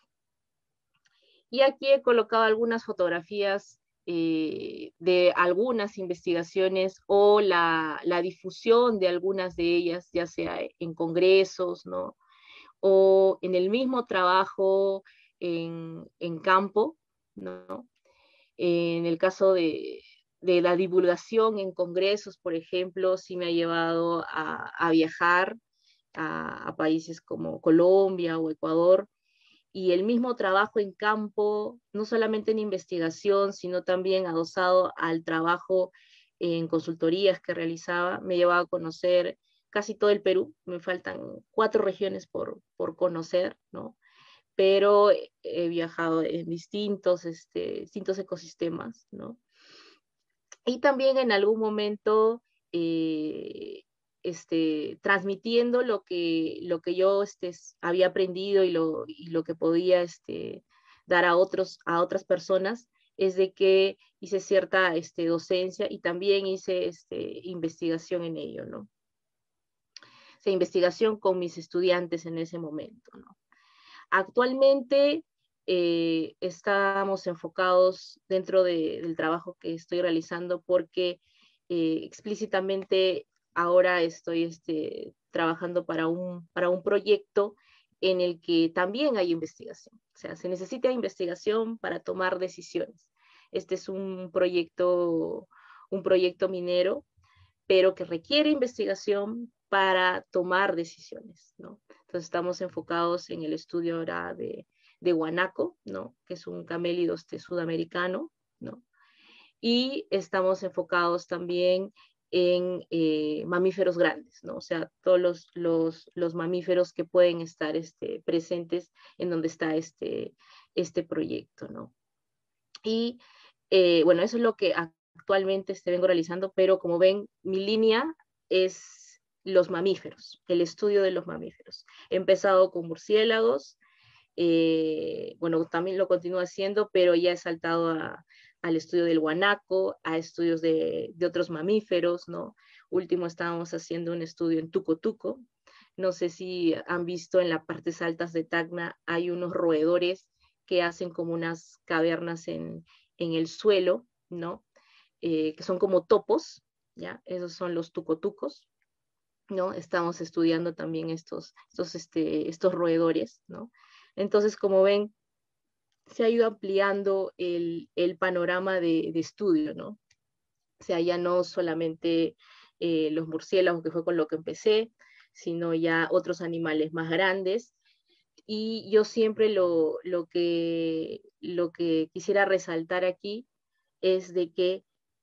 S3: Y aquí he colocado algunas fotografías de algunas investigaciones o la difusión de algunas de ellas, ya sea en congresos, ¿no? O en el mismo trabajo en campo, ¿no? En el caso de la divulgación en congresos, por ejemplo, sí me ha llevado a viajar a países como Colombia o Ecuador, y el mismo trabajo en campo, no solamente en investigación, sino también adosado al trabajo en consultorías que realizaba, me llevaba a conocer casi todo el Perú. Me faltan 4 regiones por conocer, ¿no? Pero he viajado en distintos ecosistemas, ¿no? Y también en algún momento transmitiendo lo que yo había aprendido y lo que podía dar a otras personas, es de que hice cierta docencia y también hice investigación en ello, ¿no? O sea, investigación con mis estudiantes en ese momento, ¿no? Actualmente estamos enfocados dentro del trabajo que estoy realizando porque explícitamente ahora estoy trabajando para un proyecto en el que también hay investigación. O sea, se necesita investigación para tomar decisiones. Este es un proyecto minero, pero que requiere investigación para tomar decisiones, ¿no? Entonces estamos enfocados en el estudio ahora de guanaco, ¿no? Que es un camélido sudamericano, ¿no? Y estamos enfocados también en mamíferos grandes, ¿no? O sea, todos los mamíferos que pueden estar presentes en donde está este proyecto, ¿no? Y bueno, eso es lo que actualmente vengo realizando, pero como ven, mi línea es los mamíferos, el estudio de los mamíferos. He empezado con murciélagos, bueno, también lo continúo haciendo, pero ya he saltado al estudio del guanaco, a estudios de otros mamíferos, ¿no? Último estábamos haciendo un estudio en tuco-tuco. No sé si han visto en las partes altas de Tacna, hay unos roedores que hacen como unas cavernas en el suelo, ¿no? Que son como topos, ¿ya? Esos son los tucotucos, ¿no? Estamos estudiando también estos roedores, ¿no? Entonces, como ven, se ha ido ampliando el panorama de estudio, ¿no? O sea, ya no solamente los murciélagos, que fue con lo que empecé, sino ya otros animales más grandes. Y yo siempre lo que quisiera resaltar aquí es de que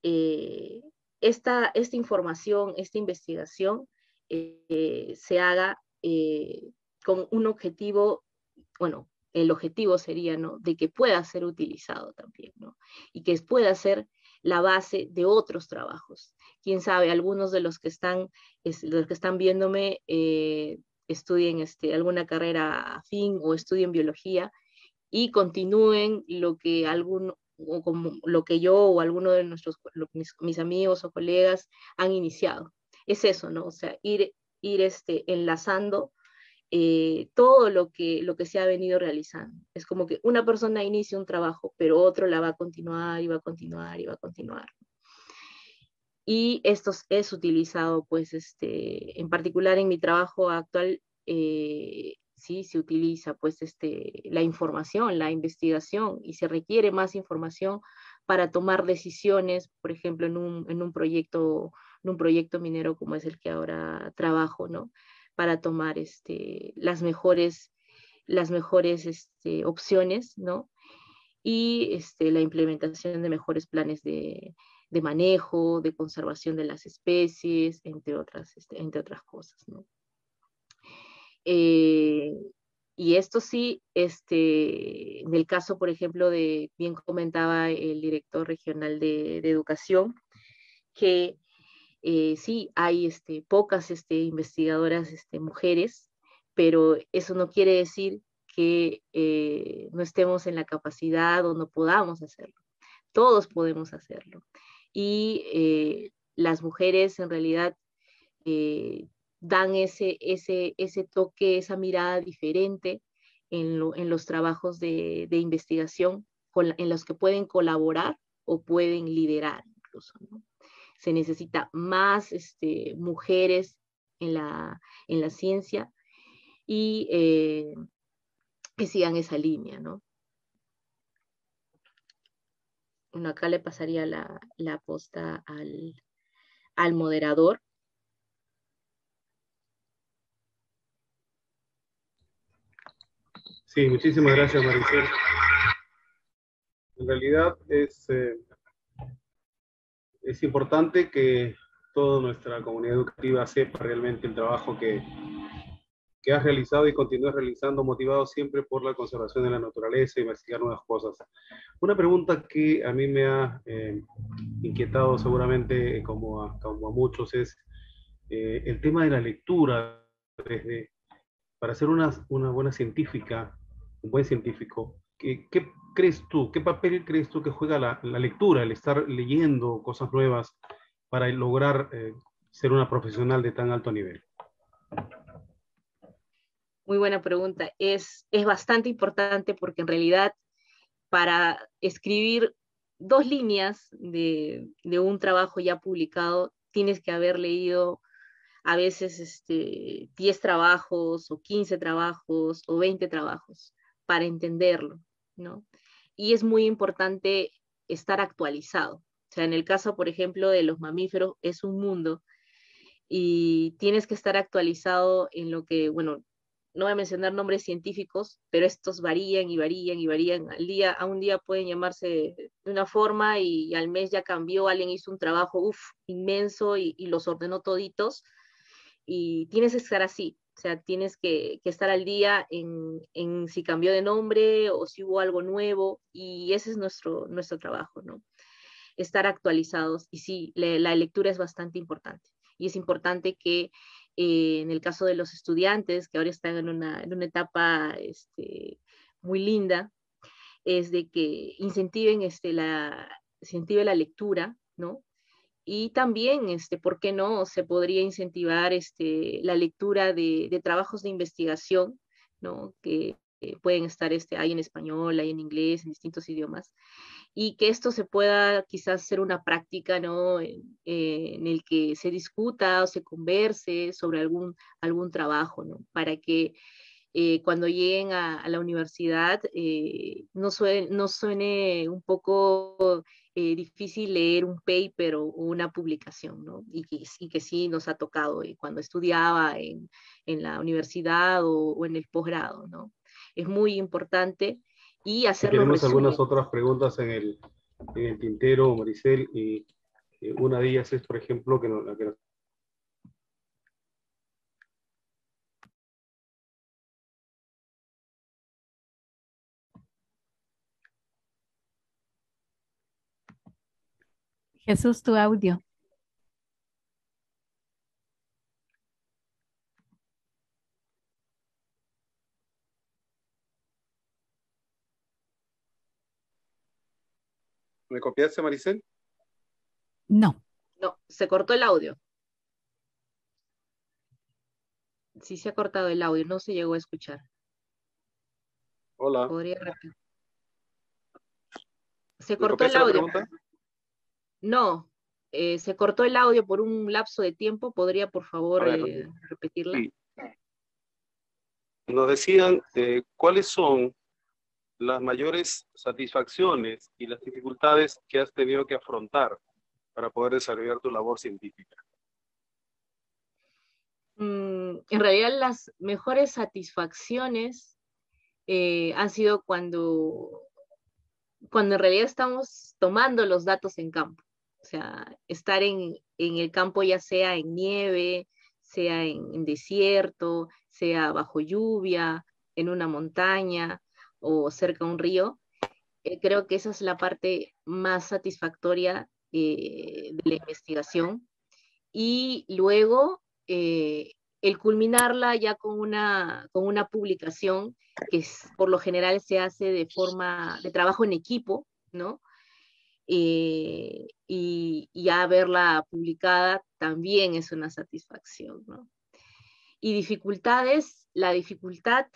S3: esta información, esta investigación se haga con un objetivo, bueno, el objetivo sería, ¿no?, de que pueda ser utilizado también, ¿no? Y que pueda ser la base de otros trabajos. Quién sabe, algunos de los que están viéndome estudien alguna carrera afín o estudien biología y continúen lo que o como lo que yo o alguno de mis amigos o colegas han iniciado. Es eso, ¿no? O sea, ir enlazando todo lo que se ha venido realizando. Es como que una persona inicia un trabajo, pero otro la va a continuar y va a continuar y va a continuar. Y esto es utilizado, pues, en particular en mi trabajo actual, sí se utiliza pues la información, la investigación, y se requiere más información para tomar decisiones, por ejemplo, en un proyecto minero como es el que ahora trabajo, ¿no? Para tomar las mejores opciones, ¿no? Y la implementación de mejores planes de manejo, de conservación de las especies, entre otras cosas, ¿no? Y esto sí, en el caso, por ejemplo, bien comentaba el director regional de educación, que sí, hay pocas investigadoras mujeres, pero eso no quiere decir que no estemos en la capacidad o no podamos hacerlo. Todos podemos hacerlo. Y las mujeres en realidad dan ese toque, esa mirada diferente en los trabajos de investigación en los que pueden colaborar o pueden liderar incluso, ¿no? Se necesita más mujeres en la ciencia y que sigan esa línea, ¿no? Bueno, acá le pasaría la posta al moderador.
S1: Sí, muchísimas gracias, Maricel. En realidad es importante que toda nuestra comunidad educativa sepa realmente el trabajo que has realizado y continúas realizando, motivado siempre por la conservación de la naturaleza y investigar nuevas cosas. Una pregunta que a mí me ha inquietado seguramente, como a muchos, es el tema de la lectura. Para ser una buena científica, un buen científico, ¿qué crees tú, qué papel crees tú que juega la lectura, el estar leyendo cosas nuevas para lograr ser una profesional de tan alto nivel?
S3: Muy buena pregunta. Es bastante importante porque en realidad para escribir 2 líneas de un trabajo ya publicado, tienes que haber leído a veces 10 trabajos o 15 trabajos o 20 trabajos para entenderlo, ¿no? Y es muy importante estar actualizado. O sea, en el caso, por ejemplo, de los mamíferos, es un mundo y tienes que estar actualizado en lo que, bueno, no voy a mencionar nombres científicos, pero estos varían y varían y varían. A un día pueden llamarse de una forma y al mes ya cambió, alguien hizo un trabajo inmenso y los ordenó toditos, y tienes que estar así. O sea, tienes que estar al día en si cambió de nombre o si hubo algo nuevo, y ese es nuestro trabajo, ¿no? Estar actualizados. Y sí, la lectura es bastante importante. Y es importante que en el caso de los estudiantes, que ahora están en una etapa muy linda, es de que incentive la lectura, ¿no? Y también, ¿por qué no? Se podría incentivar la lectura de trabajos de investigación, ¿no? Que pueden estar, hay en español, hay en inglés, en distintos idiomas, y que esto se pueda quizás ser una práctica, ¿no? En el que se discuta o se converse sobre algún trabajo, ¿no? Para que cuando lleguen a la universidad no suene un poco difícil leer un paper o una publicación, ¿no? Y que sí nos ha tocado cuando estudiaba en la universidad o en el posgrado, ¿no? Es muy importante, y hacer los
S1: Tenemos
S3: resúmenes.
S1: algunas otras preguntas en el tintero, Maricel, y una de ellas es, por ejemplo, que nos
S4: Jesús, tu audio.
S1: ¿Me copiaste, Maricel?
S4: No.
S3: No, se cortó el audio. Sí, se ha cortado el audio, no se llegó a escuchar.
S1: Hola.
S3: Podría repetir. Se
S1: ¿Me
S3: cortó el
S1: copiaste la
S3: audio.
S1: pregunta?
S3: No, se cortó el audio por un lapso de tiempo. ¿Podría, por
S1: A
S3: favor,
S1: ver,
S3: repetirla?
S1: sí. nos decían cuáles son las mayores satisfacciones y las dificultades que has tenido que afrontar para poder desarrollar tu labor científica.
S3: En realidad las mejores satisfacciones han sido cuando en realidad estamos tomando los datos en campo. O sea, estar en el campo, ya sea en nieve, sea en desierto, sea bajo lluvia, en una montaña o cerca de un río, creo que esa es la parte más satisfactoria de la investigación. Y luego, el culminarla ya con una publicación que por lo general se hace de forma de trabajo en equipo, ¿no? Y ya verla publicada también es una satisfacción, ¿no? Y dificultades, la dificultad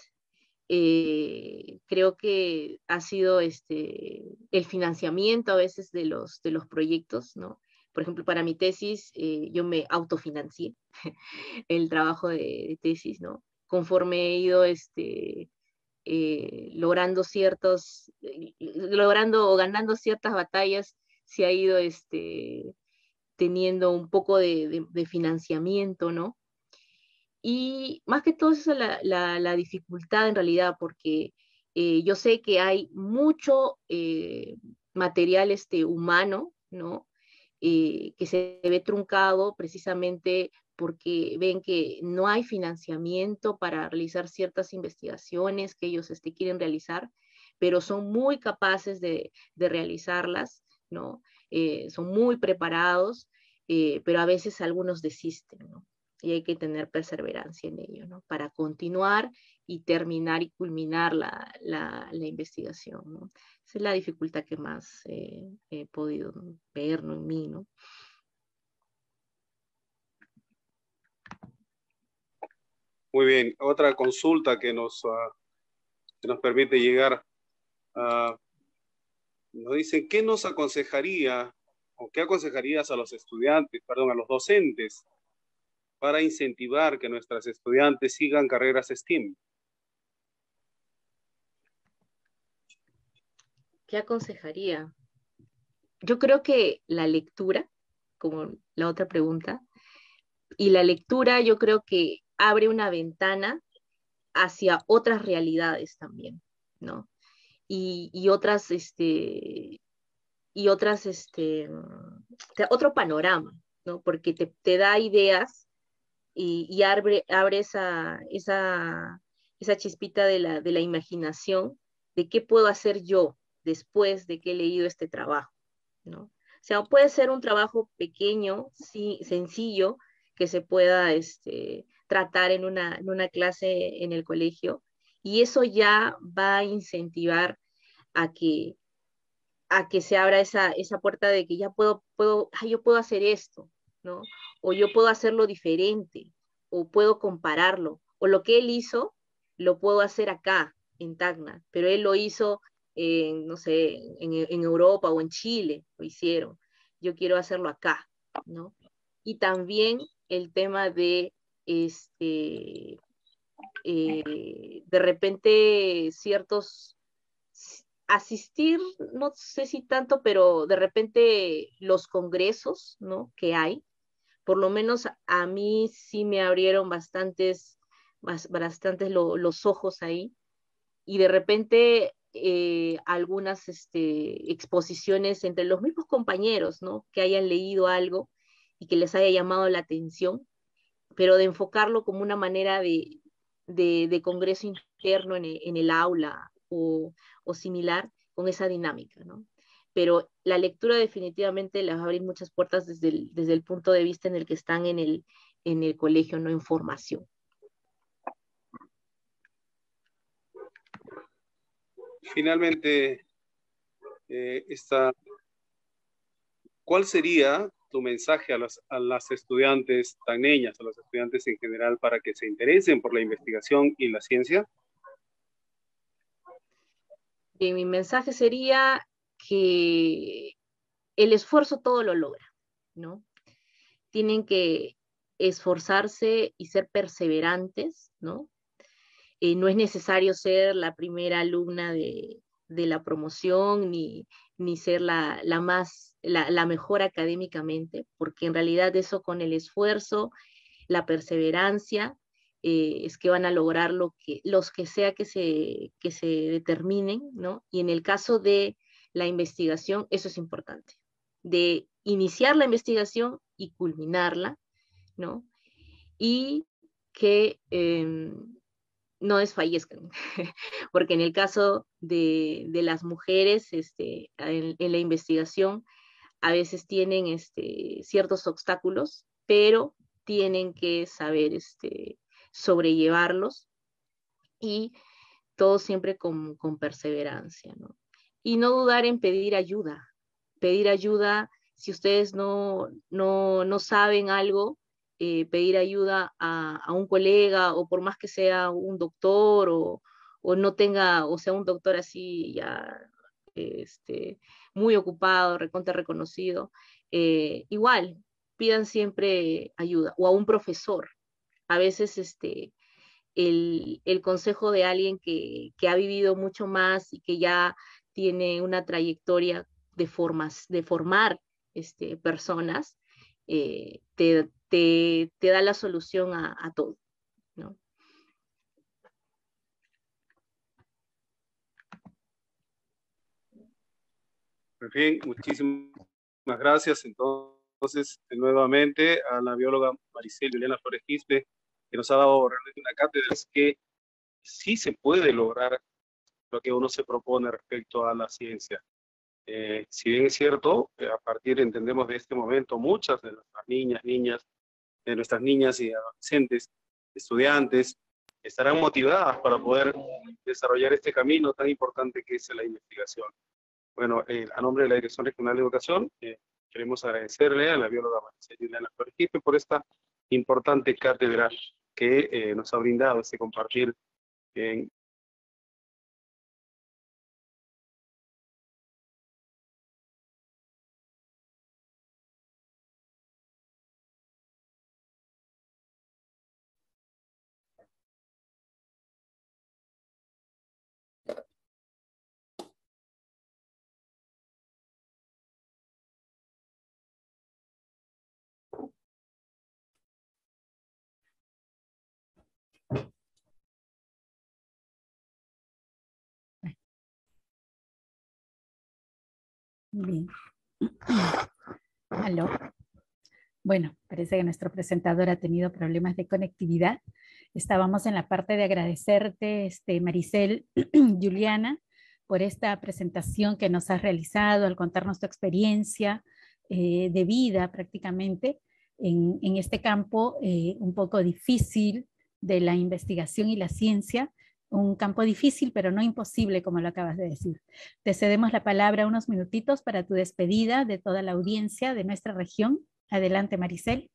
S3: creo que ha sido el financiamiento a veces de los proyectos, ¿no? Por ejemplo, para mi tesis, yo me autofinancié el trabajo de tesis, ¿no? Conforme he ido logrando o ganando ciertas batallas, se ha ido teniendo un poco de financiamiento, ¿no? Y más que todo eso es la dificultad en realidad, porque yo sé que hay mucho material humano, ¿no? Que se ve truncado precisamente porque ven que no hay financiamiento para realizar ciertas investigaciones que ellos quieren realizar, pero son muy capaces de realizarlas, ¿no? Son muy preparados, pero a veces algunos desisten, ¿no? Y hay que tener perseverancia en ello, ¿no? Para continuar y terminar y culminar la investigación, ¿no? Esa es la dificultad que más he podido ver, ¿no? En mí, ¿no?
S1: Muy bien, otra consulta que nos permite llegar a... Nos dicen, ¿qué nos aconsejaría o qué aconsejarías a los estudiantes, perdón, a los docentes para incentivar que nuestras estudiantes sigan carreras STEAM?
S3: ¿Qué aconsejaría? Yo creo que la lectura, como la otra pregunta, y la lectura yo creo que abre una ventana hacia otras realidades también, ¿no? Y otras, otro panorama, ¿no? Porque te da ideas y abre esa chispita de la imaginación de qué puedo hacer yo después de que he leído este trabajo, ¿no? O sea, puede ser un trabajo pequeño, sí, sencillo, que se pueda tratar en una clase en el colegio, y eso ya va a incentivar a que se abra esa puerta de que ya yo puedo hacer esto, ¿no? O yo puedo hacerlo diferente, o puedo compararlo, o lo que él hizo, lo puedo hacer acá, en Tacna, pero él lo hizo no sé, en Europa o en Chile, lo hicieron. Yo quiero hacerlo acá, ¿no? Y también el tema de repente asistir, no sé si tanto, pero de repente los congresos, ¿no? Que hay, por lo menos a mí sí me abrieron bastantes los ojos ahí, y de repente algunas exposiciones entre los mismos compañeros, ¿no? Que hayan leído algo y que les haya llamado la atención, pero de enfocarlo como una manera de congreso interno en el aula o similar con esa dinámica, ¿no? Pero la lectura definitivamente les va a abrir muchas puertas desde el punto de vista en el que están en el colegio, no en formación.
S1: Finalmente, ¿cuál sería tu mensaje a las estudiantes tacneñas, a los estudiantes en general, para que se interesen por la investigación y la ciencia?
S3: Y mi mensaje sería que el esfuerzo todo lo logra, ¿no? Tienen que esforzarse y ser perseverantes, ¿no? No es necesario ser la primera alumna de la promoción, ni ser la mejor académicamente, porque en realidad eso, con el esfuerzo, la perseverancia, es que van a lograr los que sea que se determinen, ¿no? Y en el caso de la investigación, eso es importante, de iniciar la investigación y culminarla, ¿no? Y que no desfallezcan, porque en el caso de las mujeres, en la investigación, a veces tienen ciertos obstáculos, pero tienen que saber sobrellevarlos, y todo siempre con perseverancia, ¿no? Y no dudar en pedir ayuda si ustedes no saben algo, pedir ayuda a un colega, o por más que sea un doctor, o no tenga, o sea un doctor así ya muy ocupado, recontra reconocido, igual pidan siempre ayuda, o a un profesor. A veces el consejo de alguien que ha vivido mucho más y que ya tiene una trayectoria de formar personas, te da la solución a todo, ¿no?
S1: Muy bien, muchísimas gracias. Entonces, nuevamente a la bióloga Maricel Juliana Flores Quispe, que nos ha dado realmente una cátedra, es que sí se puede lograr lo que uno se propone respecto a la ciencia. Si bien es cierto, a partir, entendemos, de este momento, muchas de nuestras de nuestras niñas y adolescentes, estudiantes, estarán motivadas para poder desarrollar este camino tan importante que es la investigación. Bueno, a nombre de la Dirección Regional de Educación, queremos agradecerle a la bióloga Maricel Juliana Flores Quispe por esta importante cátedra que nos ha brindado este compartir en
S4: Bien. Aló. Bueno, parece que nuestro presentador ha tenido problemas de conectividad. Estábamos en la parte de agradecerte, Maricel, Juliana, por esta presentación que nos has realizado al contarnos tu experiencia de vida prácticamente en este campo un poco difícil de la investigación y la ciencia, un campo difícil pero no imposible, como lo acabas de decir. Te cedemos la palabra unos minutitos para tu despedida de toda la audiencia de nuestra región. Adelante, Maricel.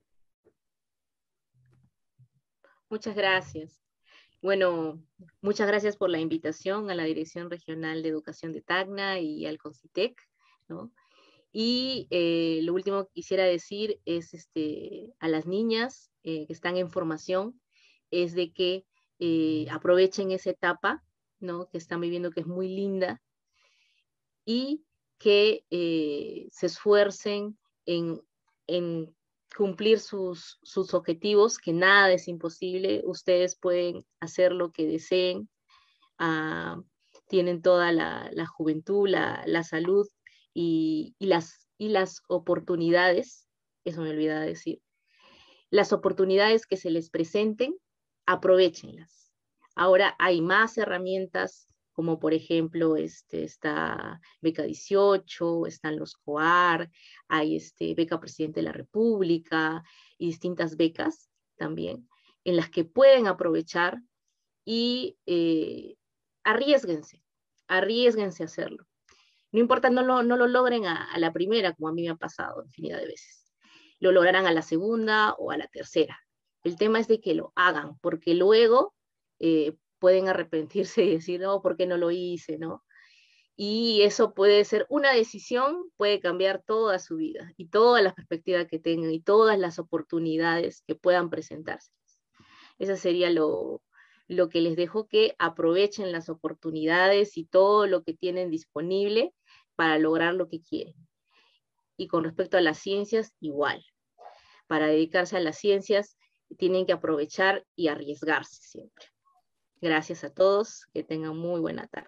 S3: Muchas gracias. Bueno, muchas gracias por la invitación a la Dirección Regional de Educación de Tacna y al CONCITEC, ¿no? Y lo último que quisiera decir es a las niñas que están en formación, es de que aprovechen esa etapa, ¿no?, que están viviendo, que es muy linda, y que se esfuercen en cumplir sus objetivos, que nada es imposible. Ustedes pueden hacer lo que deseen, tienen toda la juventud, la salud y las oportunidades, eso me olvidaba decir, las oportunidades que se les presenten, aprovéchenlas. Ahora hay más herramientas, como por ejemplo está Beca 18, están los COAR, hay Beca Presidente de la República y distintas becas también, en las que pueden aprovechar y arriésguense a hacerlo. No importa, no lo logren a la primera, como a mí me ha pasado infinidad de veces. Lo lograrán a la segunda o a la tercera. El tema es de que lo hagan, porque luego pueden arrepentirse y decir, no, ¿por qué no lo hice?, ¿no? Y eso puede ser una decisión, puede cambiar toda su vida y todas las perspectivas que tengan y todas las oportunidades que puedan presentarse. Eso sería lo lo que les dejo que aprovechen las oportunidades y todo lo que tienen disponible para lograr lo que quieren. Y con respecto a las ciencias, igual. Para dedicarse a las ciencias, tienen que aprovechar y arriesgarse siempre. Gracias a todos, que tengan muy buena tarde.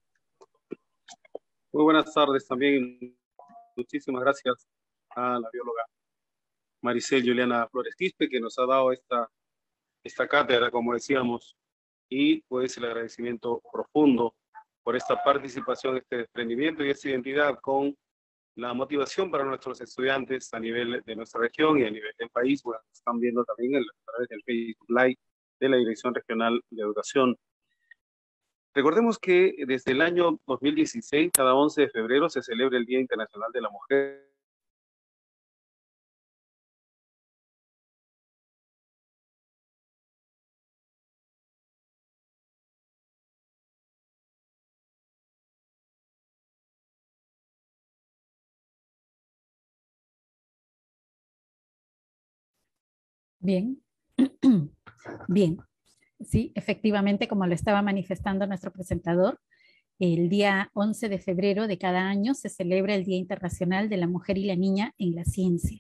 S1: Muy buenas tardes también. Muchísimas gracias a la bióloga Maricel Juliana Flores Quispe, que nos ha dado esta cátedra, como decíamos, y pues el agradecimiento profundo por esta participación, este desprendimiento y esta identidad con la motivación para nuestros estudiantes a nivel de nuestra región y a nivel del país. Bueno, están viendo también a través del Facebook Live de la Dirección Regional de Educación. Recordemos que desde el año 2016, cada 11 de febrero, se celebra el Día Internacional de la Mujer.
S4: Bien. Bien. Sí, efectivamente, como lo estaba manifestando nuestro presentador, el día 11 de febrero de cada año se celebra el Día Internacional de la Mujer y la Niña en la Ciencia.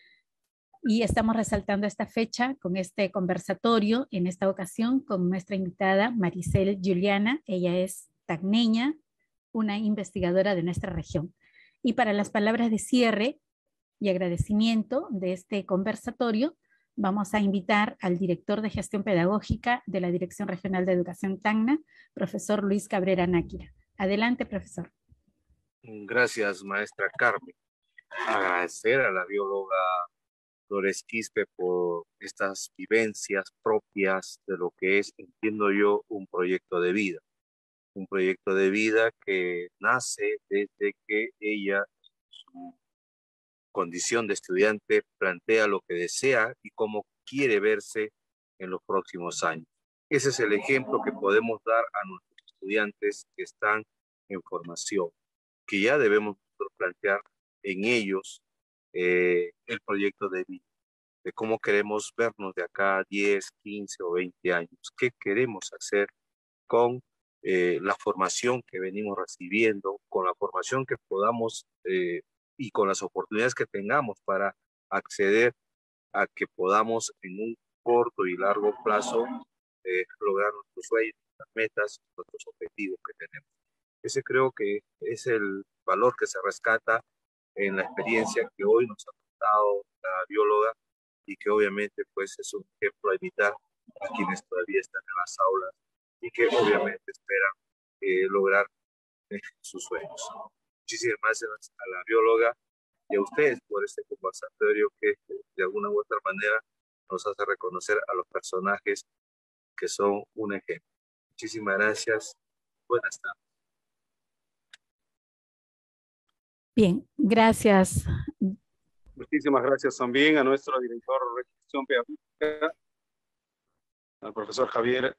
S4: Y estamos resaltando esta fecha con este conversatorio, en esta ocasión con nuestra invitada Maricel Juliana. Ella es tacneña, una investigadora de nuestra región. Y para las palabras de cierre y agradecimiento de este conversatorio, vamos a invitar al director de gestión pedagógica de la Dirección Regional de Educación Tacna, profesor Luis Cabrera Náquira. Adelante, profesor.
S5: Gracias, maestra Carmen. Agradecer a la bióloga Flores Quispe por estas vivencias propias de lo que es, entiendo yo, un proyecto de vida. Un proyecto de vida que nace desde que ella, su condición de estudiante, plantea lo que desea y cómo quiere verse en los próximos años. Ese es el ejemplo que podemos dar a nuestros estudiantes que están en formación, que ya debemos plantear en ellos el proyecto de vida, de cómo queremos vernos de acá a 10, 15 o 20 años, qué queremos hacer con la formación que venimos recibiendo, con la formación que podamos y con las oportunidades que tengamos para acceder a que podamos en un corto y largo plazo lograr nuestros sueños, nuestras metas, nuestros objetivos que tenemos. Ese creo que es el valor que se rescata en la experiencia que hoy nos ha contado la bióloga y que obviamente pues es un ejemplo a imitar a quienes todavía están en las aulas y que obviamente esperan lograr sus sueños. Muchísimas gracias a la bióloga y a ustedes por este conversatorio que de alguna u otra manera nos hace reconocer a los personajes que son un ejemplo. Muchísimas gracias. Buenas tardes.
S4: Bien, gracias.
S1: Muchísimas gracias también a nuestro director de gestión pedagógica, al profesor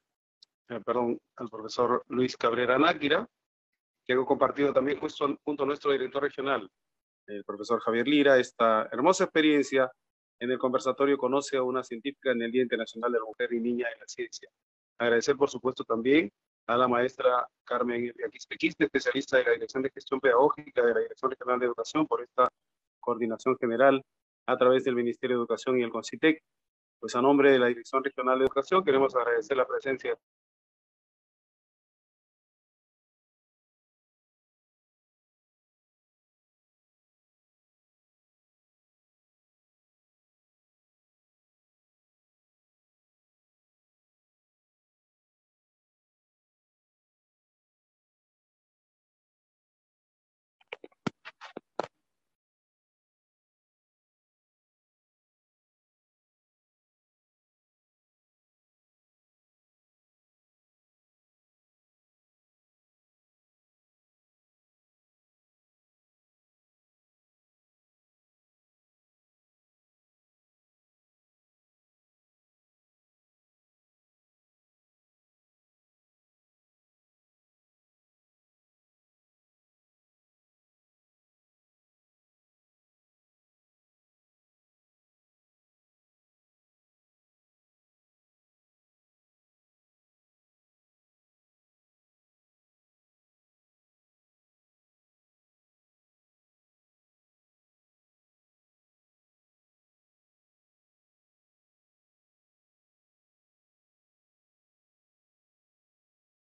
S1: al profesor Luis Cabrera Náquira, que he compartido también junto a nuestro director regional, el profesor Javier Lira, esta hermosa experiencia en el conversatorio Conoce a una científica en el Día Internacional de la Mujer y Niña en la Ciencia. Agradecer, por supuesto, también a la maestra Carmen Quispe, especialista de la Dirección de Gestión Pedagógica de la Dirección Regional de Educación, por esta coordinación general a través del Ministerio de Educación y el CONCITEC. Pues a nombre de la Dirección Regional de Educación queremos agradecer la presencia